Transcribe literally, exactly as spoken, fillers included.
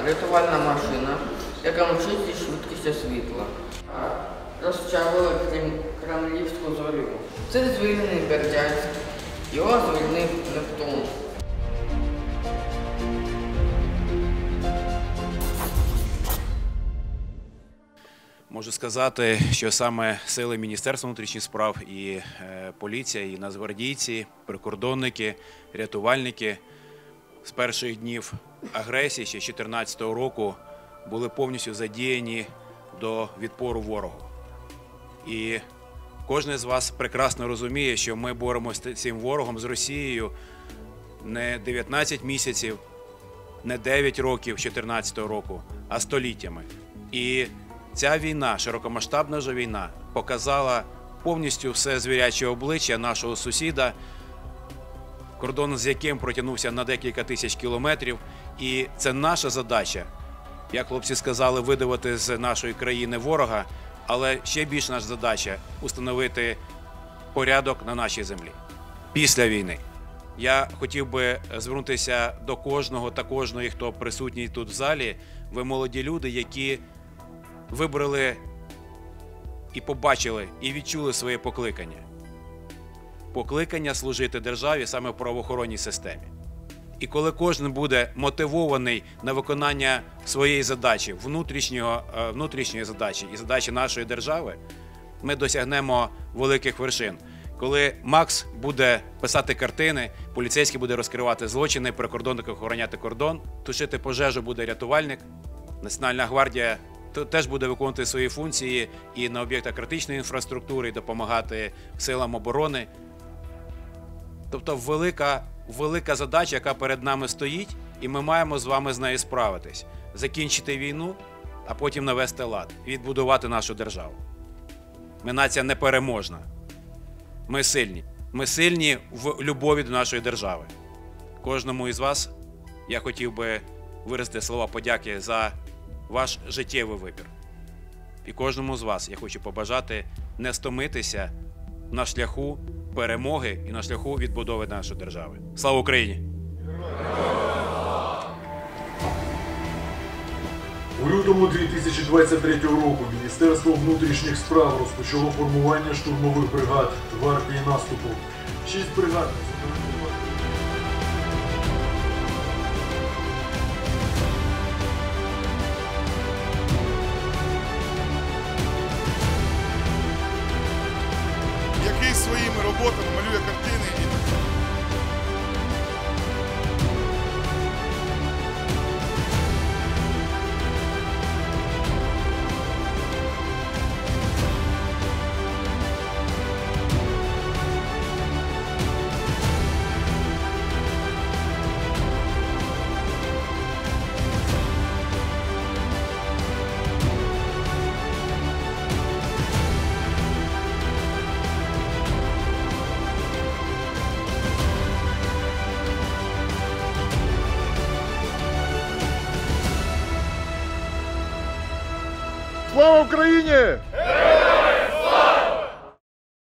рятувальна машина, яка мчить зі швидкістю світла. Розчавили Кремлівську зорю. Це звільнений Бердянськ, його звільнив Нептун. Можу сказати, що саме сили Міністерства внутрішніх справ і е, поліція, і нацгвардійці, прикордонники, рятувальники з перших днів агресії ще з дві тисячі чотирнадцятого року були повністю задіяні до відпору ворогу. І кожен з вас прекрасно розуміє, що ми боремося з цим ворогом, з Росією не дев'ятнадцять місяців, не дев'ять років з дві тисячі чотирнадцятого року, а століттями. І ця війна, широкомасштабна ж війна, показала повністю все звіряче обличчя нашого сусіда, кордон з яким протягнувся на декілька тисяч кілометрів. І це наша задача, як хлопці сказали, видавити з нашої країни ворога, але ще більш наша задача – установити порядок на нашій землі. Після війни я хотів би звернутися до кожного та кожної, хто присутній тут в залі. Ви молоді люди, які вибрали і побачили, і відчули своє покликання. Покликання служити державі саме в правоохоронній системі. І коли кожен буде мотивований на виконання своєї задачі, внутрішнього, внутрішньої задачі і задачі нашої держави, ми досягнемо великих вершин. Коли Макс буде писати картини, поліцейський буде розкривати злочини, прикордонник охороняти кордон, тушити пожежу буде рятувальник, Національна гвардія теж буде виконувати свої функції і на об'єктах критичної інфраструктури, і допомагати силам оборони. Тобто велика, велика задача, яка перед нами стоїть, і ми маємо з вами з нею справитись. Закінчити війну, а потім навести лад, відбудувати нашу державу. Ми нація непереможна. Ми сильні. Ми сильні в любові до нашої держави. Кожному із вас я хотів би виразити слова подяки за ваш життєвий вибір. І кожному з вас я хочу побажати не стомитися на шляху перемоги і на шляху відбудови нашої держави. Слава Україні! У лютому дві тисячі двадцять третього року Міністерство внутрішніх справ розпочало формування штурмових бригад гвардії наступу. Шість бригад. Який своїми роботами малює картини. Слава Україні!